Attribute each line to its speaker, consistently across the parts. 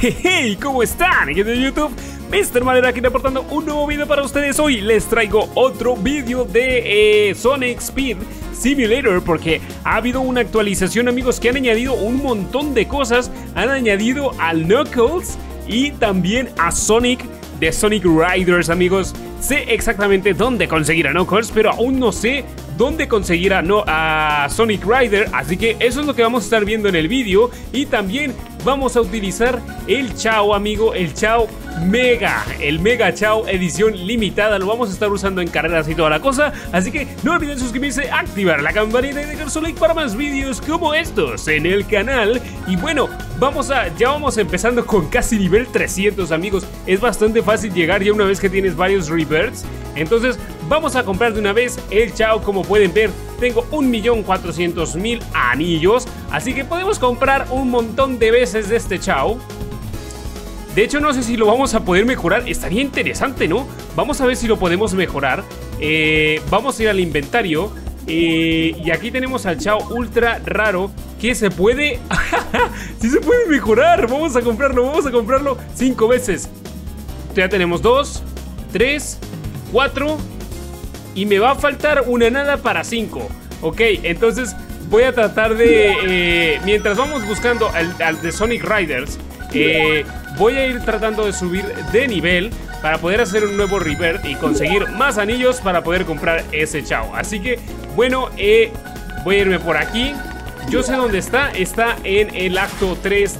Speaker 1: Hey, ¿cómo están? Gente de YouTube, Mr. Madera aquí aportando un nuevo video para ustedes. Hoy les traigo otro video de Sonic Speed Simulator, porque ha habido una actualización, amigos, que han añadido un montón de cosas. Han añadido al Knuckles y también a Sonic de Sonic Riders, amigos. Sé exactamente dónde conseguir a Knuckles, pero aún no sé dónde conseguir a Sonic Rider, así que eso es lo que vamos a estar viendo en el vídeo. Y también vamos a utilizar el Chao, amigo, el Chao Mega, el Mega Chao edición limitada. Lo vamos a estar usando en carreras y toda la cosa, así que no olviden suscribirse, activar la campanita y dejar su like para más vídeos como estos en el canal. Y bueno, ya vamos empezando con casi nivel 300, amigos. Es bastante fácil llegar ya una vez que tienes varios rebirths. Entonces vamos a comprar de una vez el Chao. Como pueden ver, tengo 1.400.000 anillos, así que podemos comprar un montón de veces de este Chao. De hecho, no sé si lo vamos a poder mejorar. Estaría interesante, ¿no? Vamos a ver si lo podemos mejorar. Vamos a ir al inventario. Y aquí tenemos al Chao ultra raro, que se puede... ¡Sí se puede mejorar! Vamos a comprarlo 5 veces. Ya tenemos 2, 3, 4... y me va a faltar una nada para 5. Ok, entonces voy a tratar de... mientras vamos buscando al de Sonic Riders, voy a ir tratando de subir de nivel para poder hacer un nuevo rebirth y conseguir más anillos para poder comprar ese Chao. Así que, bueno, voy a irme por aquí. Yo sé dónde está. Está en el acto 3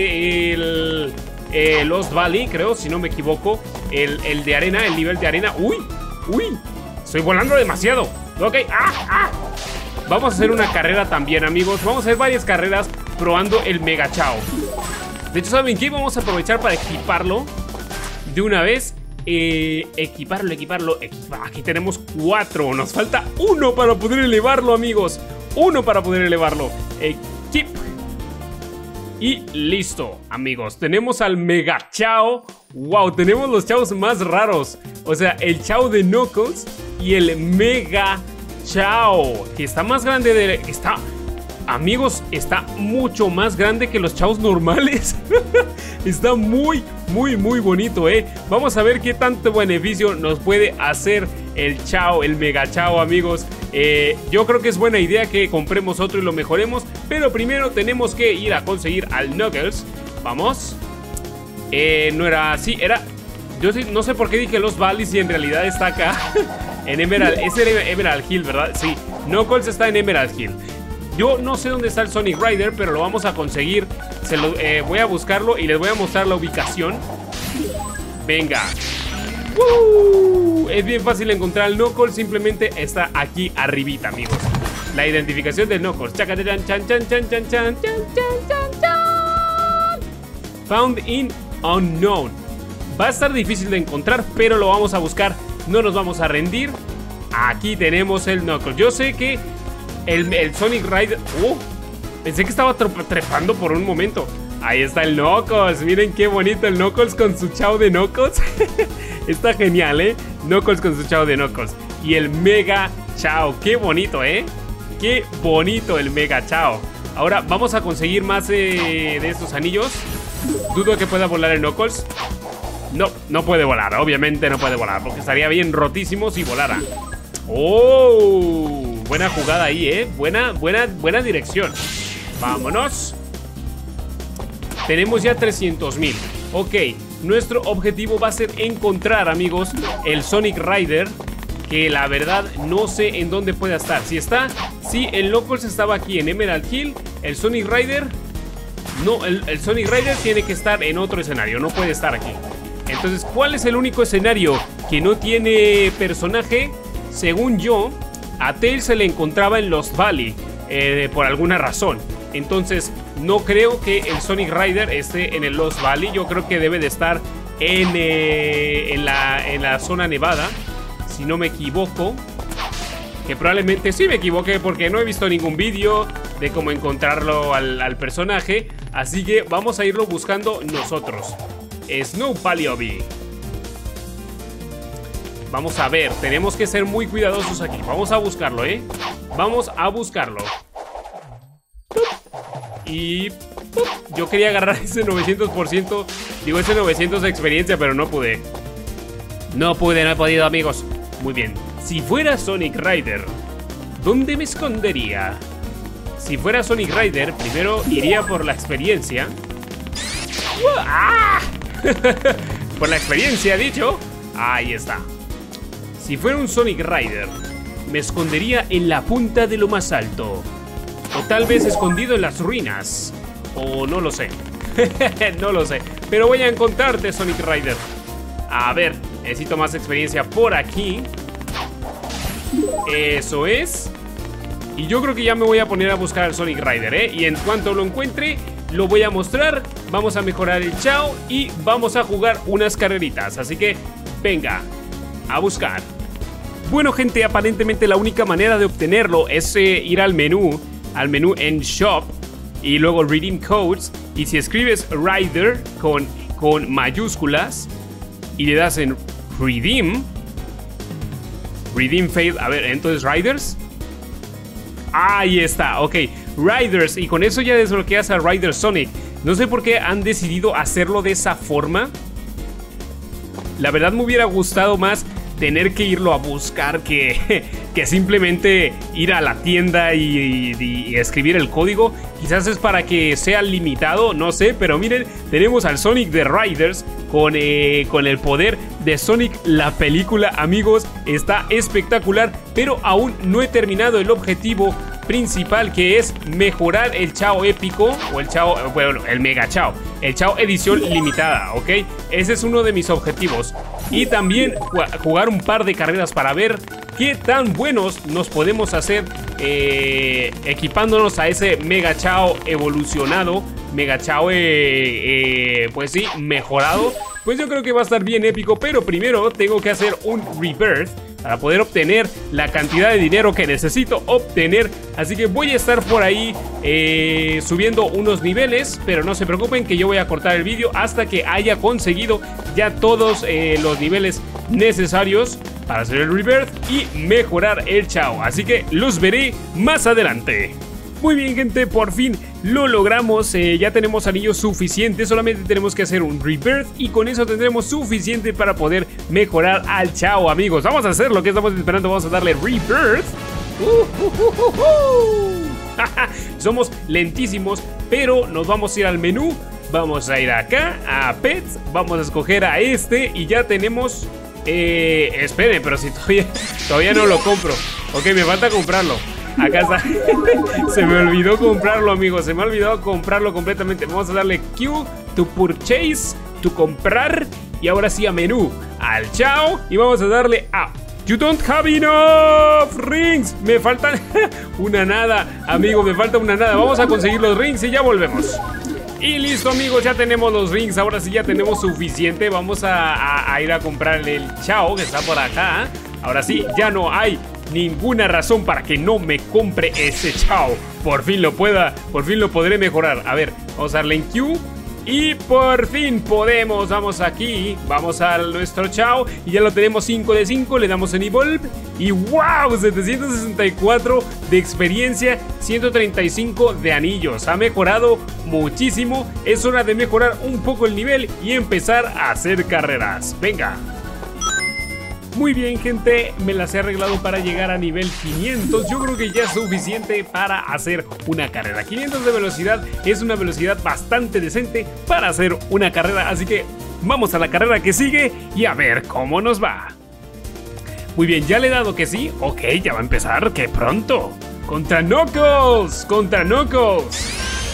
Speaker 1: de Lost Valley, creo, si no me equivoco. El de arena, el nivel de arena. ¡Uy! ¡Uy! Estoy volando demasiado. Ok, vamos a hacer una carrera también, amigos. Vamos a hacer varias carreras probando el Mega Chao. De hecho, ¿saben qué? Vamos a aprovechar para equiparlo de una vez. Equiparlo. Aquí tenemos 4. Nos falta 1 para poder elevarlo, amigos. 1 para poder elevarlo. Equip. Y listo, amigos. Tenemos al Mega Chao. Wow, tenemos los Chaos más raros. O sea, el Chao de Knuckles y el Mega Chao, que está más grande amigos, está mucho más grande que los Chaos normales. Está muy bonito, Vamos a ver qué tanto beneficio nos puede hacer el Chao, el Mega Chao, amigos. Yo creo que es buena idea que compremos otro y lo mejoremos, pero primero tenemos que ir a conseguir al Knuckles. Vamos. No era así, era... Yo no sé por qué dije Lost Valley si en realidad está acá. En Emerald, es el Emerald Hill, ¿verdad? Sí, Knuckles está en Emerald Hill. Yo no sé dónde está el Sonic Rider, pero lo vamos a conseguir. Voy a buscarlo y les voy a mostrar la ubicación. Venga. Es bien fácil encontrar el Knuckles, simplemente está aquí arribita, amigos. La identificación del Knuckles. Found in unknown. Va a estar difícil de encontrar, pero lo vamos a buscar. No nos vamos a rendir. Aquí tenemos el Knuckles. Yo sé que el Sonic Rider... pensé que estaba trepando por un momento. Ahí está el Knuckles. Miren qué bonito el Knuckles con su Chao de Knuckles. Está genial, Knuckles con su Chao de Knuckles. Y el Mega Chao. Qué bonito, Qué bonito el Mega Chao. Ahora vamos a conseguir más de estos anillos. Dudo que pueda volar el Knuckles. No puede volar, obviamente no puede volar, porque estaría bien rotísimo si volara. ¡Oh! Buena jugada ahí, Buena dirección. Vámonos. Tenemos ya 300.000. Ok, nuestro objetivo va a ser encontrar, amigos, el Sonic Rider, que la verdad no sé en dónde pueda estar. Si el Knuckles estaba aquí en Emerald Hill, el Sonic Rider... No, el Sonic Rider tiene que estar en otro escenario, no puede estar aquí. Entonces, ¿cuál es el único escenario que no tiene personaje? Según yo, a Tails se le encontraba en Lost Valley, por alguna razón. Entonces, no creo que el Sonic Rider esté en el Lost Valley. Yo creo que debe de estar en la zona nevada, si no me equivoco. Que probablemente sí me equivoqué, porque no he visto ningún vídeo de cómo encontrarlo al personaje. Así que vamos a irlo buscando nosotros. Snow Palliobi. Vamos a ver, tenemos que ser muy cuidadosos aquí. Vamos a buscarlo, Vamos a buscarlo. Y Yo quería agarrar ese 900%, digo ese 900 de experiencia, pero no pude. No he podido, amigos. Muy bien, si fuera Sonic Rider, ¿dónde me escondería? Si fuera Sonic Rider, primero iría por la experiencia. ¡Ah! Por la experiencia, dicho. Ahí está. Si fuera un Sonic Rider, me escondería en la punta de lo más alto. O tal vez escondido en las ruinas. O no lo sé. No lo sé. Pero voy a encontrarte, Sonic Rider. A ver, necesito más experiencia por aquí. Eso es. Y yo creo que ya me voy a poner a buscar al Sonic Rider, ¿eh? Y en cuanto lo encuentre, lo voy a mostrar. Vamos a mejorar el Chao y vamos a jugar unas carreritas. Así que, venga, a buscar. Bueno, gente, aparentemente la única manera de obtenerlo es ir al menú en Shop y luego Redeem Codes. Y si escribes Rider con mayúsculas y le das en Redeem Fail, a ver, entonces Riders. Ahí está, ok, Riders, y con eso ya desbloqueas a Rider Sonic. No sé por qué han decidido hacerlo de esa forma. La verdad me hubiera gustado más tener que irlo a buscar que simplemente ir a la tienda y escribir el código. Quizás es para que sea limitado, no sé, pero miren, tenemos al Sonic de Riders con el poder de Sonic la película, amigos. Está espectacular, pero aún no he terminado el objetivo principal, que es mejorar el Chao épico, o el Chao, bueno, el Mega Chao, el Chao edición limitada, ¿ok? Ese es uno de mis objetivos. Y también jugar un par de carreras para ver qué tan buenos nos podemos hacer equipándonos a ese Mega Chao evolucionado, Mega Chao, pues sí, mejorado. Pues yo creo que va a estar bien épico, pero primero tengo que hacer un Rebirth para poder obtener la cantidad de dinero que necesito obtener. Así que voy a estar por ahí subiendo unos niveles, pero no se preocupen que yo voy a cortar el vídeo hasta que haya conseguido ya todos los niveles necesarios para hacer el Rebirth y mejorar el Chao. Así que los veré más adelante. Muy bien, gente, por fin lo logramos. Ya tenemos anillos suficientes. Solamente tenemos que hacer un Rebirth y con eso tendremos suficiente para poder mejorar al Chao, amigos. Vamos a hacer lo que estamos esperando. Vamos a darle Rebirth. Somos lentísimos, pero nos vamos a ir al menú. Vamos a ir acá a Pets. Vamos a escoger a este y ya tenemos... esperen, pero si todavía no lo compro. Ok, me falta comprarlo. Acá está. Se me olvidó comprarlo, amigos. Se me ha olvidado comprarlo completamente. Vamos a darle Q, to purchase, to comprar. Y ahora sí a menú, al Chao. Y vamos a darle a You don't have enough rings. Me faltan una nada, amigo, me falta una nada. Vamos a conseguir los rings y ya volvemos. Y listo, amigos, ya tenemos los rings. Ahora sí ya tenemos suficiente. Vamos a ir a comprar el Chao, que está por acá. Ahora sí, ya no hay ninguna razón para que no me compre ese Chao. Por fin lo podré mejorar. A ver, vamos a darle en Q. Y por fin podemos, vamos aquí, vamos a nuestro Chao y ya lo tenemos 5 de 5, le damos en Evolve y wow, 764 de experiencia, 135 de anillos, ha mejorado muchísimo. Es hora de mejorar un poco el nivel y empezar a hacer carreras, venga. Muy bien, gente, me las he arreglado para llegar a nivel 500. Yo creo que ya es suficiente para hacer una carrera. 500 de velocidad es una velocidad bastante decente para hacer una carrera. Así que vamos a la carrera que sigue y a ver cómo nos va. Muy bien, ya le he dado que sí. Ok, ya va a empezar, ¡qué pronto! ¡Contra Knuckles! ¡Contra Knuckles!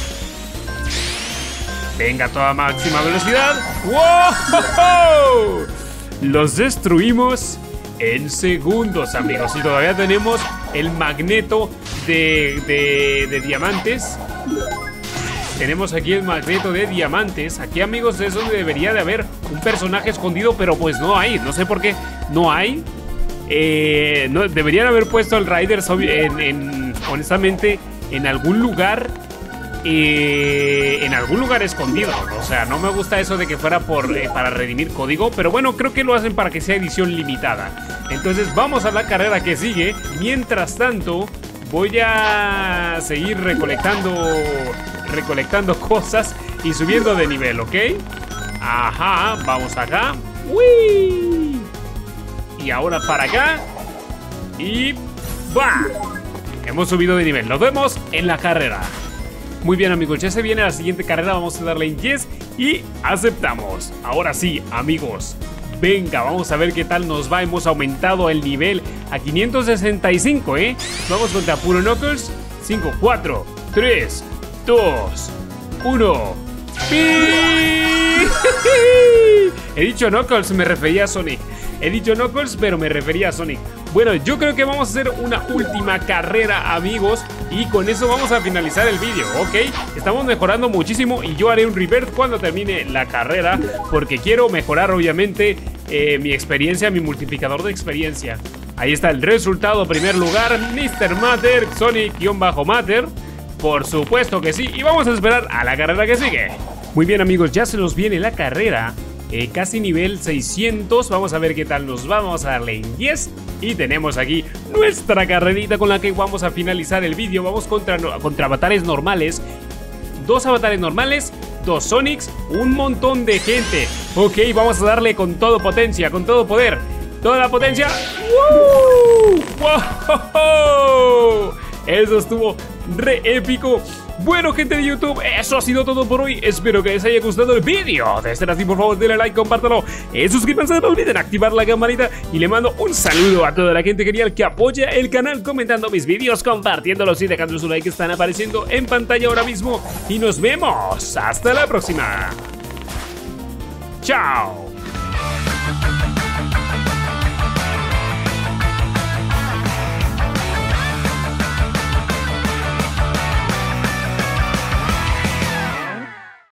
Speaker 1: Venga, a toda máxima velocidad. ¡Wow! Los destruimos en segundos, amigos. Y todavía tenemos el magneto de diamantes. Tenemos aquí el magneto de diamantes. Aquí, amigos, es donde debería de haber un personaje escondido, pero pues no hay. No sé por qué no hay. No, deberían haber puesto al Rider honestamente en algún lugar. En algún lugar escondido. O sea, no me gusta eso de que fuera para redimir código, pero bueno, creo que lo hacen para que sea edición limitada. Entonces vamos a la carrera que sigue. Mientras tanto, voy a seguir recolectando recolectando cosas y subiendo de nivel, ¿ok? Ajá, vamos acá. ¡Uy! Y ahora para acá. Y ¡va! Hemos subido de nivel, nos vemos en la carrera. Muy bien amigos, ya se viene la siguiente carrera, vamos a darle en yes y aceptamos. Ahora sí, amigos, venga, vamos a ver qué tal nos va. Hemos aumentado el nivel a 565, ¿eh? Vamos contra Puro Knuckles. 5, 4, 3, 2, 1. He dicho Knuckles, me refería a Sonic. He dicho Knuckles, pero me refería a Sonic. Bueno, yo creo que vamos a hacer una última carrera, amigos, y con eso vamos a finalizar el vídeo, ¿ok? Estamos mejorando muchísimo y yo haré un revert cuando termine la carrera, porque quiero mejorar, obviamente, mi experiencia, mi multiplicador de experiencia. Ahí está el resultado, primer lugar, Mr. Matter, Sonic-Matter. Por supuesto que sí, y vamos a esperar a la carrera que sigue. Muy bien amigos, ya se nos viene la carrera. Casi nivel 600, vamos a ver qué tal nos va, vamos a darle en yes. Y tenemos aquí nuestra carrerita con la que vamos a finalizar el vídeo. Vamos contra avatares normales. 2 avatares normales, 2 Sonics, un montón de gente. Ok, vamos a darle con todo potencia, con todo poder. Toda la potencia. ¡Woo! ¡Wow! Eso estuvo re épico. Bueno gente de YouTube, eso ha sido todo por hoy. Espero que les haya gustado el vídeo. De ser así, por favor denle like, compártalo, suscríbanse, no olviden activar la campanita. Y le mando un saludo a toda la gente genial que apoya el canal comentando mis vídeos, compartiéndolos y dejando su like que están apareciendo en pantalla ahora mismo. Y nos vemos, hasta la próxima. Chao.